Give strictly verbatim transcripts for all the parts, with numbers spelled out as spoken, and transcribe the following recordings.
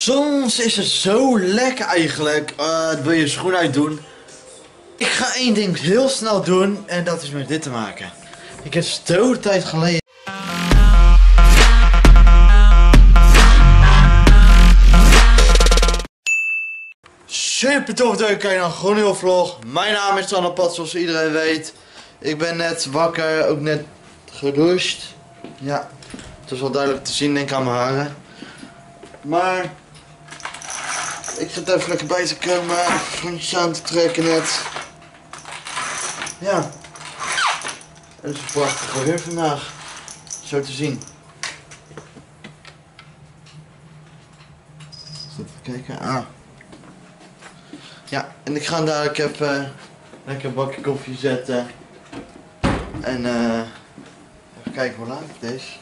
Soms is het zo lekker eigenlijk. Uh, wil je schoen uitdoen. Ik ga één ding heel snel doen en dat is met dit te maken. Ik heb zo tijd geleden. Super tof dat je kijkt naar een gloednieuwe vlog. Mijn naam is Sander Pat, zoals iedereen weet. Ik ben net wakker, ook net gedoucht. Ja, het is wel duidelijk te zien denk ik aan mijn haren. Maar ik zit even lekker bij te komen, schoentjes aan te trekken net. Ja, het is een prachtig weer vandaag, zo te zien. Even kijken, ah. Ja, en ik ga dadelijk even lekker een bakje koffie zetten. En uh, even kijken hoe laat het is.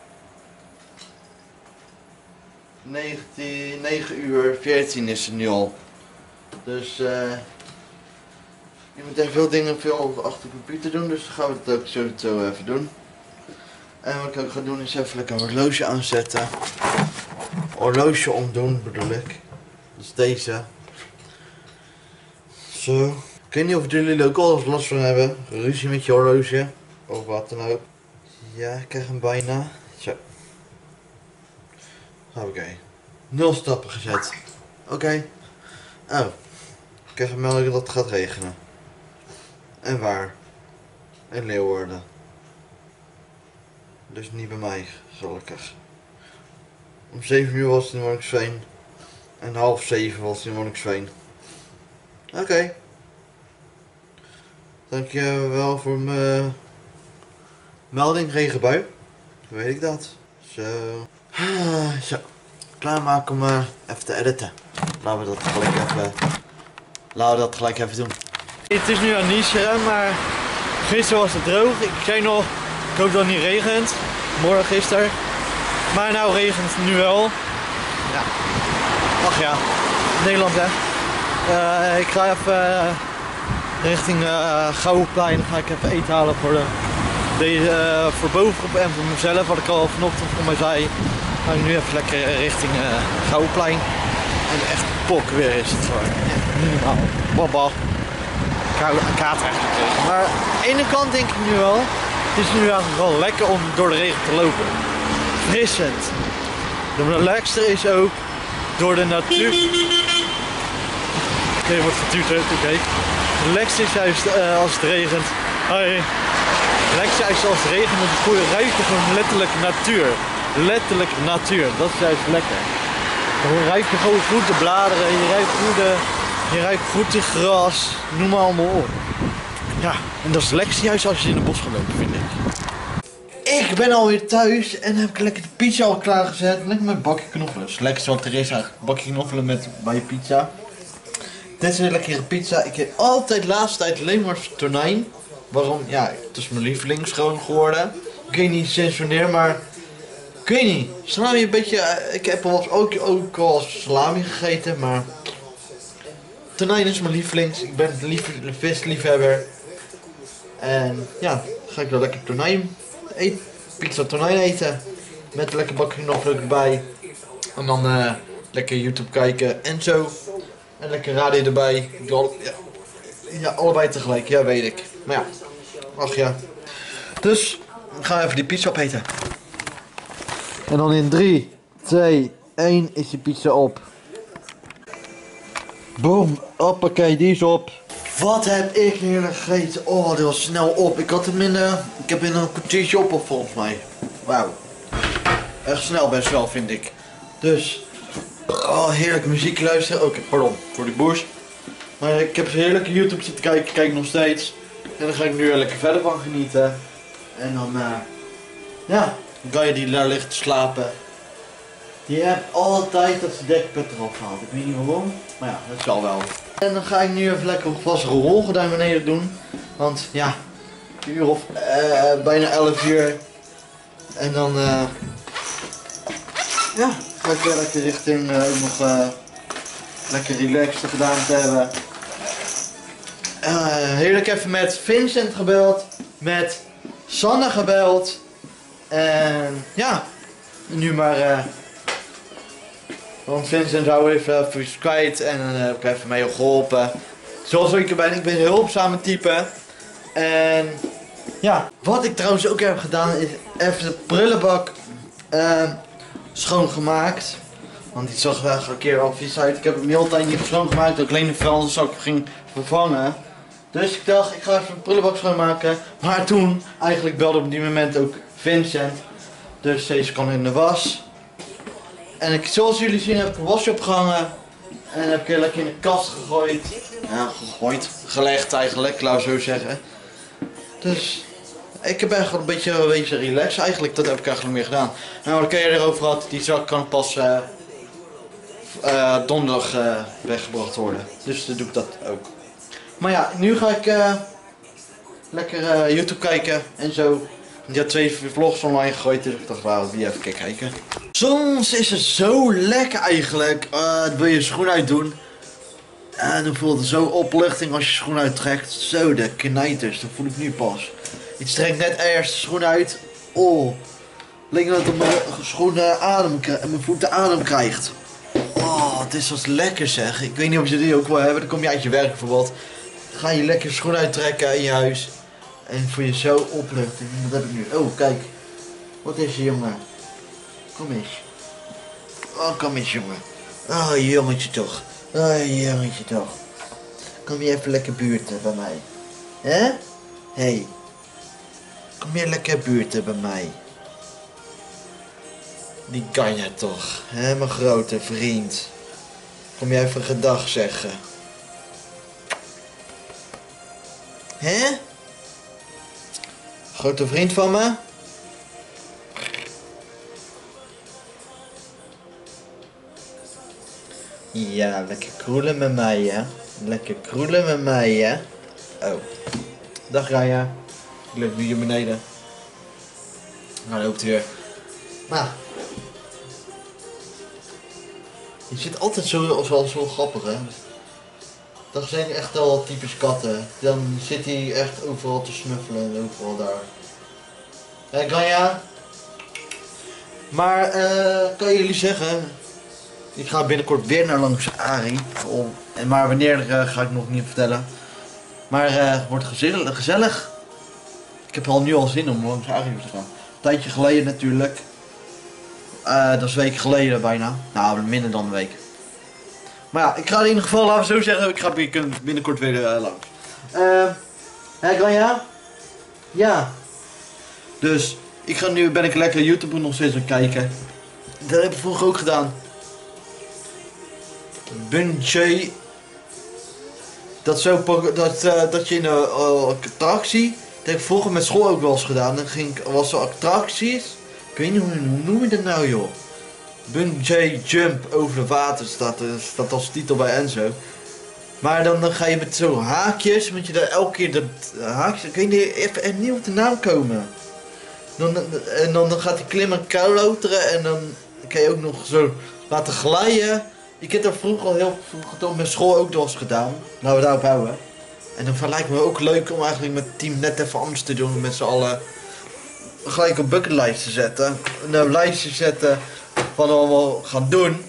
negentien, negen uur veertien is het nu al. Dus uh, je moet echt veel dingen veel achter de computer doen, dus dan gaan we het ook zo, zo even doen. En wat ik ook ga doen is even lekker een horloge aanzetten. Horloge omdoen bedoel ik. Dus deze. Zo. Ik weet niet of jullie er ook al eens last van hebben. Ruzie met je horloge. Of wat dan ook. Ja, ik krijg hem bijna. Zo. Oké. Okay. Nul stappen gezet. Oké. Okay. Oh. Ik krijg een melding dat het gaat regenen. En waar? In Leeuwarden. Dus niet bij mij, gelukkig. Om zeven uur was het in Monniksveen. En half zeven was het in Monniksveen. Oké. Okay. Dankjewel voor mijn melding, regenbui. Dan weet ik dat. Zo. Ah, zo. Klaarmaken om uh, even te editen. Laten we dat gelijk even, laten we dat gelijk even doen. Het is nu aan niezen, maar gisteren was het droog. Ik zei nog, ik hoop dat het niet regent. Morgen gisteren. Maar nou regent het nu wel. Ja. Ach ja, Nederland hè. Uh, ik ga even uh, richting uh, Gouwenplein. Dan ga ik even eten halen voor, de, deze, uh, voor bovenop en voor mezelf. Wat ik al vanochtend voor mij zei. Ga ik nu even lekker richting uh, Gouwenplein. En echt pok weer is het gewoon. Ja, niet normaal. Baba. Ik hou een kater eigenlijk gekregen. Maar aan de ene kant denk ik nu wel. Het is nu eigenlijk wel lekker om door de regen te lopen. Frissend. De lekkerste is ook door de natuur. Oké, okay, wordt getuterd, oké. Okay. Het lekkerste is juist uh, als het regent. Hoi. Het lekkerste is juist als het regent, want je ruikt gewoon letterlijk natuur. Letterlijk natuur, dat is juist lekker. Dan ruik je gewoon goed de bladeren, je ruikt goed, de, je ruikt goed het gras, noem maar allemaal op. Ja, en dat is het lekkerste juist als je in het bos gaat lopen, vind ik. Ik ben alweer thuis en heb ik lekker de pizza al klaargezet. Lekker met bakje knoffelen. Het lekkerste wat er is eigenlijk. Bakje knoffelen met bij je pizza. Dit is een lekkere pizza. Ik eet altijd de laatste tijd alleen maar tonijn. Waarom? Ja, het is mijn lievelings gewoon geworden. Ik weet niet sinds wanneer, maar ik weet niet. Salami een beetje. Ik heb al ook, ook al salami gegeten, maar tonijn is mijn lievelings. Ik ben een visliefhebber. En ja, dan ga ik wel lekker tonijn eten. Pizza tonijn eten. Met een lekker bakje knoflook erbij. En dan uh, lekker YouTube kijken en zo. En lekker radio erbij. Ja, ja, allebei tegelijk, ja weet ik. Maar ja, ach ja. Dus, we gaan even die pizza opeten. En dan in drie, twee, één is die pizza op. Boom, hoppakee, die is op. Wat heb ik heerlijk gegeten. Oh, die was snel op. Ik had hem in, uh, ik heb in een kwartiertje op, op volgens mij. Wauw. Echt snel best wel, vind ik. Dus, oh, heerlijke muziek luisteren. Oké, okay, pardon, voor de boost. Maar ik heb heerlijke YouTube zitten kijken, kijk nog steeds. En dan ga ik nu lekker verder van genieten. En dan, uh, ja, dan kan je die daar ligt te slapen. Die hebt altijd dat ze dekbed eraf haalt. Ik weet niet waarom, maar ja, dat zal wel. En dan ga ik nu even lekker een glas rollen naar beneden doen. Want ja, een uur of uh, bijna elf uur. En dan, uh, ja, ga ik weer lekker richting uh, ook nog uh, lekker relaxed gedaan te hebben. Uh, heerlijk even met Vincent gebeld, met Sanne gebeld. En ja, nu maar uh, Want Vincent zou even even iets kwijt en dan heb ik even mee geholpen. Zoals ik er ben, ik ben een hulpzame type. En ja, wat ik trouwens ook heb gedaan is even de prullenbak uh, schoongemaakt. Want die zag er een keer wel vies uit. Ik heb hem heel tijd niet schoongemaakt, dat ik alleen de vuilniszak ging vervangen. Dus ik dacht, ik ga even een prullenbak schoonmaken. Maar toen, eigenlijk belde op die moment ook Vincent. Dus deze kan in de was. En ik, zoals jullie zien heb ik een wasje opgehangen. En heb ik lekker in de kast gegooid. Ja, gegooid. Gelegd eigenlijk, laat ik zo zeggen. Dus ik heb eigenlijk een beetje, een beetje relaxed eigenlijk. Dat heb ik eigenlijk meer gedaan. Nou, wat ik erover had, die zak kan pas uh, uh, donderdag uh, weggebracht worden. Dus dan doe ik dat ook. Maar ja, nu ga ik uh, lekker uh, YouTube kijken en zo. Die had twee vlogs online gegooid, dus ik dacht, wauw, die even kijken. Soms is het zo lekker eigenlijk. Uh, wil je schoen uitdoen. En dan voelt het zo opluchting als je schoen uittrekt. Zo, de knijters, dat voel ik nu pas. Ik trek net eerst de schoen uit. Oh, lijkt dat op mijn schoenen adem en mijn voeten adem krijgt. Oh, het is wat lekker zeg. Ik weet niet of je die ook wel hebben. Dan kom je uit je werk bijvoorbeeld. Dan ga je lekker schoen uittrekken in je huis. En voel je zo opluchting. Dat heb ik nu. Oh, kijk. Wat is je jongen? Kom eens. Oh, kom eens jongen. Oh, jongetje toch. Oh, jongetje toch. Kom je even lekker buurten bij mij. Hè? Hé. Hey. Kom je lekker buurten bij mij. Die kan je toch. Hè, mijn grote vriend. Kom je even gedag zeggen. Hè? Grote vriend van me? Ja, lekker kroelen met mij, hè? Lekker kroelen met mij, hè? Oh. Dag, Raya. Ik loop hier beneden. Nou, loopt hij weer. Nou. Je zit altijd zo, zo, zo grappig, hè? Dat zijn echt wel typisch katten. Dan zit hij echt overal te snuffelen en overal daar. Hé, Ganja? Maar, uh, kan jullie zeggen... Ik ga binnenkort weer naar langs Arie. Oh, en maar wanneer uh, ga ik nog niet vertellen. Maar het uh, wordt gezellig, gezellig. Ik heb al nu al zin om langs Arie te gaan. Een tijdje geleden natuurlijk. Uh, dat is een week geleden bijna. Nou, minder dan een week. Maar ja, ik ga in ieder geval, laten we zo zeggen, ik ga binnenkort weer uh, langs. Uh, Hé, Granja? Ja. Dus, ik ga nu, ben ik lekker YouTube nog steeds aan het kijken. Dat heb ik vroeger ook gedaan. Bunjay. Dat, zo, dat, uh, dat je in een uh, attractie, dat heb ik vroeger met school ook wel eens gedaan. Dan ging, was er attracties. Ik weet niet hoe, hoe noem je dat nou joh. Bunjay jump over de water staat, staat als titel bij Enzo. Maar dan, dan ga je met zo haakjes, moet je daar elke keer dat uh, haakjes, ik weet niet even, even niet op de naam komen. Dan, en dan, dan gaat hij klimmen klauteren en dan kan je ook nog zo laten glijden. Ik heb dat vroeger al heel vroeger toen met school ook nog eens gedaan. Nou, we daarop houden. En dan lijkt me ook leuk om eigenlijk met het team net even anders te doen. Met z'n allen gelijk een bucketlijst te zetten. Een lijstje zetten van wat we allemaal gaan doen.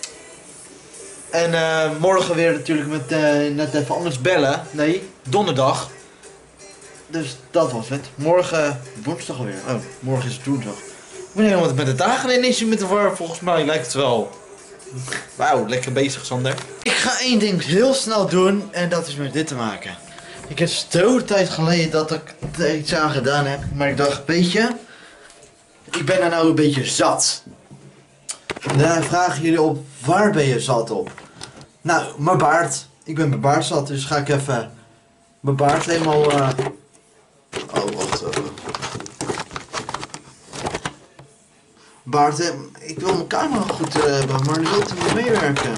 En uh, morgen weer natuurlijk met uh, net even anders bellen. Nee, donderdag. Dus dat was het. Morgen woensdag alweer. Oh, morgen is het woensdag. Ik ben helemaal met de dagen ineens met de war. Volgens mij lijkt het wel. Wauw, lekker bezig Sander. Ik ga één ding heel snel doen en dat is met dit te maken. Ik heb zo tijd geleden dat ik er iets aan gedaan heb. Maar ik dacht, weet je, ik ben er nou een beetje zat. Daar vragen jullie op, waar ben je zat op? Nou, mijn baard. Ik ben mijn baard zat, dus ga ik even mijn baard helemaal... Uh... Oh, wacht even. Baard, ik wil mijn camera goed uh, hebben, maar die wilt niet meewerken.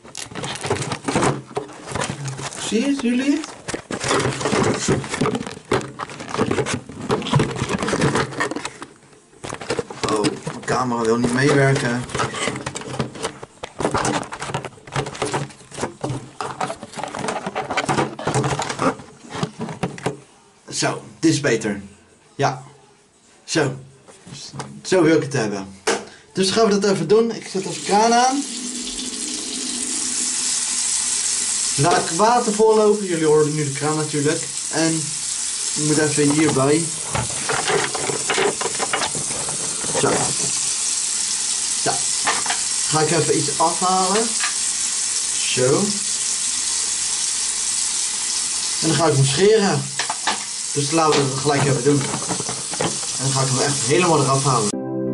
Zie je het, jullie? Oh, mijn camera wil niet meewerken. Zo, dit is beter. Ja. Zo. Zo wil ik het hebben. Dus gaan we dat even doen. Ik zet onze kraan aan. Laat ik water vollopen. Jullie horen nu de kraan natuurlijk. En ik moet even hierbij. Zo. Zo. Ga ik even iets afhalen. Zo. En dan ga ik hem scheren. Dus laten we het gelijk even doen. En dan ga ik hem echt helemaal eraf halen.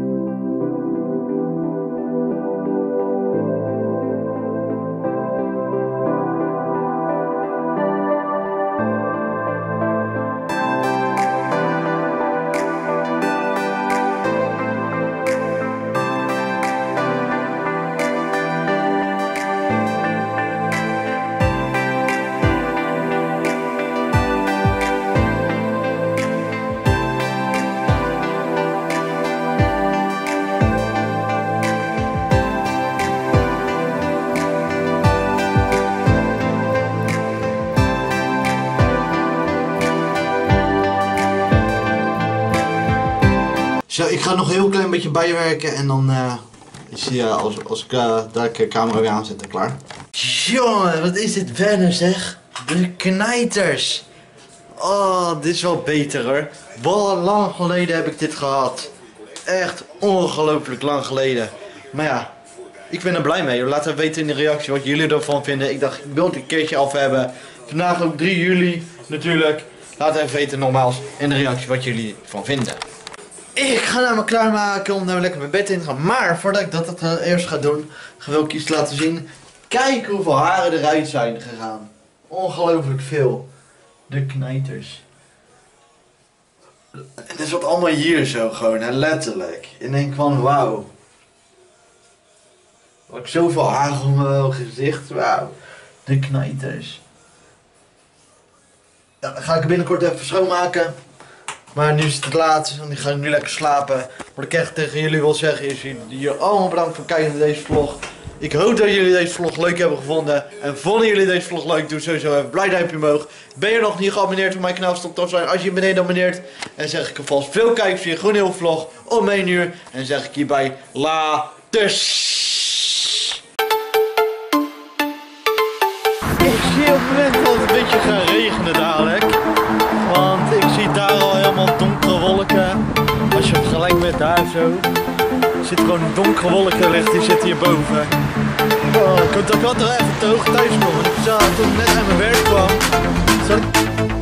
Zo, ik ga nog een heel klein beetje bijwerken en dan uh, is hij, uh, als, als ik uh, daar de camera weer aanzet, klaar. Jongen, wat is dit wennen zeg. De knijters. Oh, dit is wel beter hoor. Wat lang geleden heb ik dit gehad. Echt ongelooflijk lang geleden. Maar ja, ik ben er blij mee. Laat even weten in de reactie wat jullie ervan vinden. Ik dacht, ik wil het een keertje af hebben. Vandaag ook drie juli natuurlijk. Laat even weten nogmaals in de reactie wat jullie ervan vinden. Ik ga nou maar klaarmaken om nou lekker mijn bed in te gaan. Maar voordat ik dat, dat uh, eerst ga doen, wil ik iets laten zien. Kijk hoeveel haren eruit zijn gegaan. Ongelooflijk veel. De knijters. En dit is wat allemaal hier zo gewoon, hè, letterlijk. Je denkt van wauw. Ook zoveel haar op mijn gezicht, wauw. De knijters. Ja, dan ga ik binnenkort even schoonmaken. Maar nu is het te laat en ik ga nu lekker slapen. Wat ik echt tegen jullie wil zeggen is jullie allemaal bedankt voor het kijken naar deze vlog. Ik hoop dat jullie deze vlog leuk hebben gevonden. En vonden jullie deze vlog leuk, doe sowieso even een blij duimpje omhoog. Ben je nog niet geabonneerd op mijn kanaal, stop toch zijn als je beneden abonneert. En zeg ik alvast veel kijkers via Groene Heel Vlog om één uur. En zeg ik hierbij laters. Ik zie op het moment dat het een beetje gaat regenen dadelijk. Want ik zie daar al helemaal donkere wolken. Als je het vergelijkt met daar zo. Er zit gewoon donkere wolkenlicht, die zit hierboven. Oh, ik had toch even te hoog thuis komen. Ik zag toen ik net aan mijn werk kwam. Zat ik